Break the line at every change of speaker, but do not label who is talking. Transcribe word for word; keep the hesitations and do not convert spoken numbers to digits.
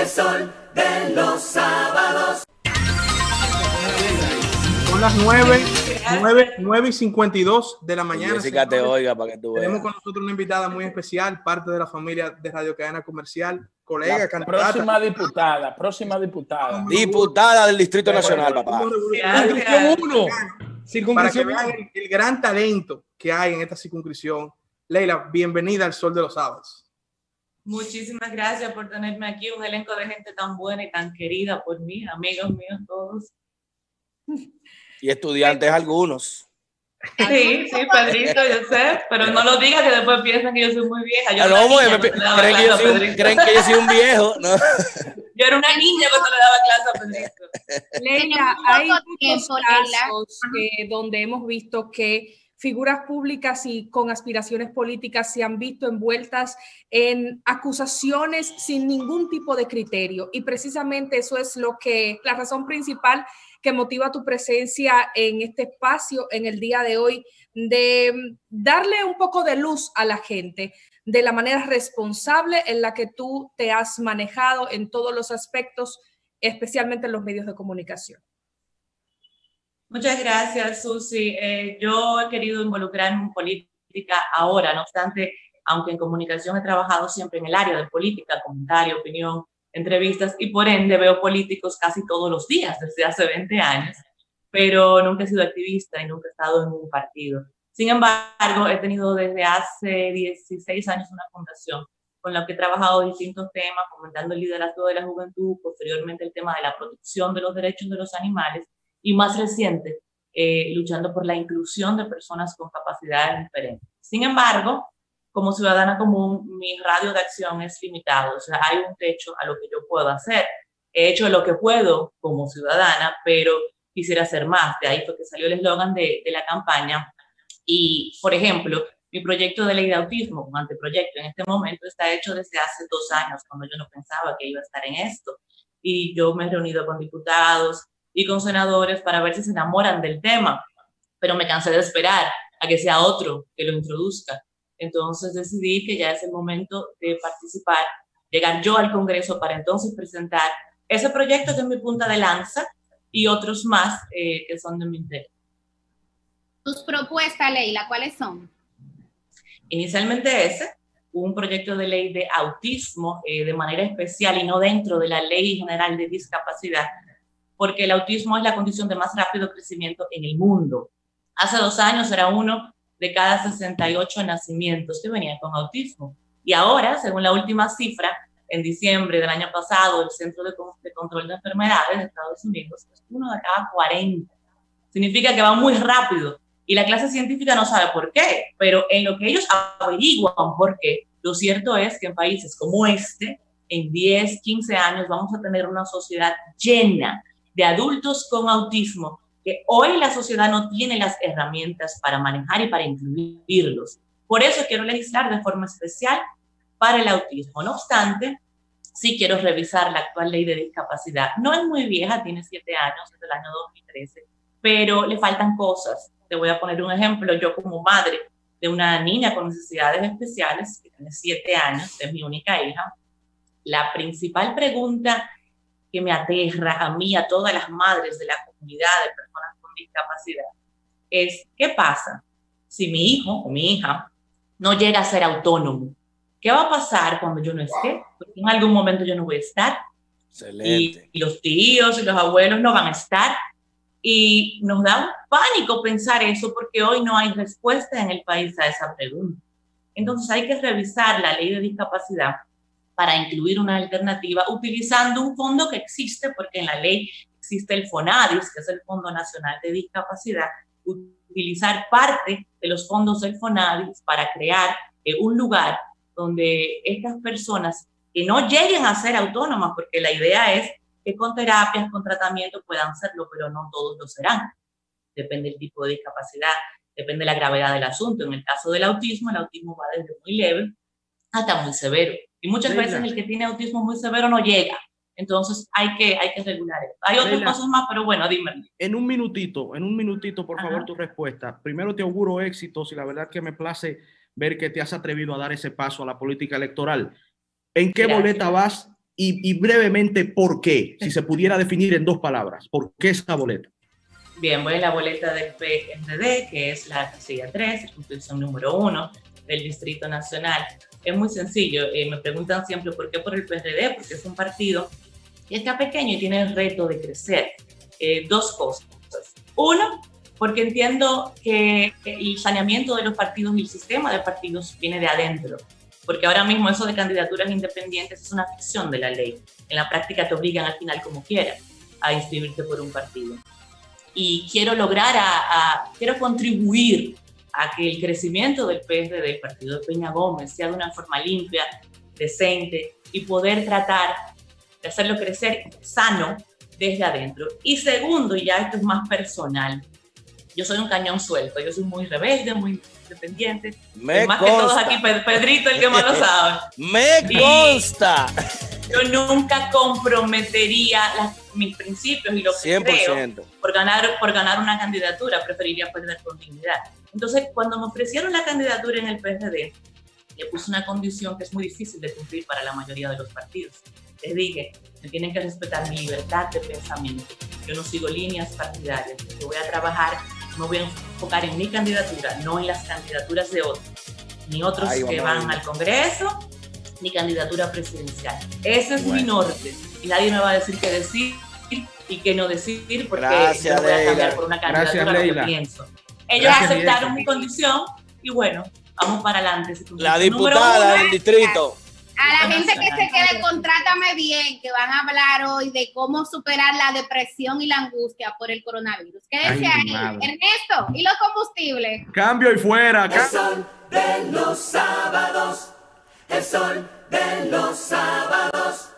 El sol de los sábados.
Son las nueve, nueve, nueve y cincuenta y dos de la mañana.
Jessica te oiga para que tú veas.
Tenemos con nosotros una invitada muy especial, parte de la familia de Radio Cadena Comercial, colega,
la
candidata.
Próxima diputada, próxima diputada.
Diputada del Distrito Nacional, papá.
Circunscripción uno. Para que vean el, el gran talento que hay en esta circunscripción. Leila, bienvenida al Sol de los Sábados.
Muchísimas gracias por tenerme aquí, un elenco de gente tan buena y tan querida por mí, amigos míos todos.
Y estudiantes algunos.
Sí, sí, Pedrito, yo sé, pero no lo digas que después piensan que yo soy muy vieja. Yo,
ah, no,
niña,
me,
no
¿creen, que yo soy un, ¿Creen que yo soy un viejo? No.
Yo era una niña cuando le daba clase a Pedrito.
Leila, hay muchos casos eh, donde hemos visto que figuras públicas y con aspiraciones políticas se han visto envueltas en acusaciones sin ningún tipo de criterio. Y precisamente eso es lo que, la razón principal que motiva tu presencia en este espacio en el día de hoy, de darle un poco de luz a la gente de la manera responsable en la que tú te has manejado en todos los aspectos, especialmente en los medios de comunicación.
Muchas gracias, Susi. Eh, yo he querido involucrarme en política ahora, no obstante, aunque en comunicación he trabajado siempre en el área de política, comentario, opinión, entrevistas, y por ende veo políticos casi todos los días desde hace veinte años, pero nunca he sido activista y nunca he estado en un partido. Sin embargo, he tenido desde hace dieciséis años una fundación con la que he trabajado distintos temas, fomentando el liderazgo de la juventud, posteriormente el tema de la protección de los derechos de los animales, y más reciente, eh, luchando por la inclusión de personas con capacidades diferentes. Sin embargo, como ciudadana común, mi radio de acción es limitado, o sea, hay un techo a lo que yo puedo hacer. He hecho lo que puedo como ciudadana, pero quisiera hacer más. De ahí fue que salió el eslogan de, de la campaña. Y, por ejemplo, mi proyecto de ley de autismo, un anteproyecto en este momento, está hecho desde hace dos años, cuando yo no pensaba que iba a estar en esto. Y yo me he reunido con diputados y con senadores para ver si se enamoran del tema, pero me cansé de esperar a que sea otro que lo introduzca. Entonces decidí que ya es el momento de participar, llegar yo al Congreso para entonces presentar ese proyecto que es mi punta de lanza y otros más eh, que son de mi interés.
¿Tus propuestas, Leila, cuáles son?
Inicialmente ese, un proyecto de ley de autismo eh, de manera especial y no dentro de la Ley General de Discapacidad, porque el autismo es la condición de más rápido crecimiento en el mundo. Hace dos años era uno de cada sesenta y ocho nacimientos que venían con autismo. Y ahora, según la última cifra, en diciembre del año pasado, el Centro de, de Control de Enfermedades de Estados Unidos es uno de cada cuarenta. Significa que va muy rápido. Y la clase científica no sabe por qué, pero en lo que ellos averiguan por qué, lo cierto es que en países como este, en diez, quince años vamos a tener una sociedad llena de adultos con autismo, que hoy la sociedad no tiene las herramientas para manejar y para incluirlos. Por eso quiero legislar de forma especial para el autismo. No obstante, sí quiero revisar la actual ley de discapacidad. No es muy vieja, tiene siete años, es del año dos mil trece, pero le faltan cosas. Te voy a poner un ejemplo. Yo como madre de una niña con necesidades especiales, que tiene siete años, es mi única hija, la principal pregunta que me aterra a mí, a todas las madres de la comunidad de personas con discapacidad, es ¿qué pasa si mi hijo o mi hija no llega a ser autónomo? ¿Qué va a pasar cuando yo no esté? Porque en algún momento yo no voy a estar.
Excelente.
Y, y los tíos y los abuelos no van a estar. Y nos da un pánico pensar eso porque hoy no hay respuesta en el país a esa pregunta. Entonces hay que revisar la ley de discapacidad para incluir una alternativa utilizando un fondo que existe, porque en la ley existe el FONADIS, que es el Fondo Nacional de Discapacidad, utilizar parte de los fondos del FONADIS para crear eh, un lugar donde estas personas que no lleguen a ser autónomas, porque la idea es que con terapias, con tratamiento puedan serlo, pero no todos lo serán. Depende del tipo de discapacidad, depende de la gravedad del asunto. En el caso del autismo, el autismo va desde muy leve hasta muy severo. Y muchas Leila. veces el que tiene autismo muy severo no llega. Entonces hay que, hay que regular eso. Hay otras Leila, cosas más, pero bueno, dime.
En un minutito, en un minutito, por
Ajá.
favor, tu respuesta. Primero te auguro éxitos y la verdad que me place ver que te has atrevido a dar ese paso a la política electoral. ¿En qué Gracias. boleta vas
y, y brevemente por qué, si se pudiera definir en dos palabras, ¿por qué esa boleta?
Bien, voy a la boleta del P R D, que es la casilla tres, circunscripción número uno del Distrito Nacional. Es muy sencillo, eh, me preguntan siempre por qué por el P R D, porque es un partido que está pequeño y tiene el reto de crecer. Eh, dos cosas. Uno, porque entiendo que el saneamiento de los partidos y el sistema de partidos viene de adentro, porque ahora mismo eso de candidaturas independientes es una ficción de la ley. En la práctica te obligan al final como quieras a inscribirte por un partido. Y quiero lograr, a, a, quiero contribuir a que el crecimiento del P R D, del partido de Peña Gómez, sea de una forma limpia, decente, y poder tratar de hacerlo crecer sano desde adentro. Y segundo, y ya esto es más personal, yo soy un cañón suelto, yo soy muy rebelde, muy independiente.
Me
más
consta.
que todos aquí, Pedrito, el que más lo sabe.
Me
y
consta.
Yo nunca comprometería las, mis principios y lo que
cien por ciento.
creo por ganar, por ganar una candidatura, preferiría perder con dignidad. Entonces, cuando me ofrecieron la candidatura en el P R D, le puse una condición que es muy difícil de cumplir para la mayoría de los partidos. Les dije, me tienen que respetar mi libertad de pensamiento. Yo no sigo líneas partidarias. Yo voy a trabajar, me voy a enfocar en mi candidatura, no en las candidaturas de otros, ni otros Ay, que van al Congreso, ni candidatura presidencial. Ese es bueno. mi norte. Y nadie me va a decir qué decir y qué no decir, porque
Gracias,
yo no voy a cambiar
Leila.
por una candidatura
Gracias,
lo que pienso. Ellos Gracias, aceptaron Leila. mi condición y bueno, vamos para adelante.
La diputada del distrito.
A la gente que se quede, contrátame bien, que van a hablar hoy de cómo superar la depresión y la angustia por el coronavirus. Quédense ahí. Madre. Ernesto, ¿y los combustibles?
Cambio y fuera.
El sol de los sábados. El sol de los sábados.